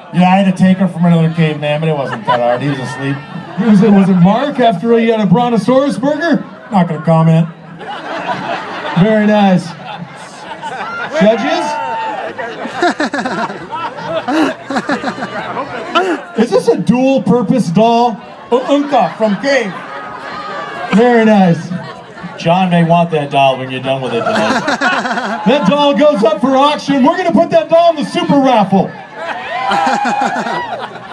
Yeah, I had to take her from another caveman, but it wasn't that hard. He was asleep. Was it Mark after he had a brontosaurus burger? Not gonna comment. Very nice. Judges? Is this a dual-purpose doll? Unka from Cave. Very nice. John may want that doll when you're done with it tonight. That doll goes up for auction. We're going to put that doll in the super raffle.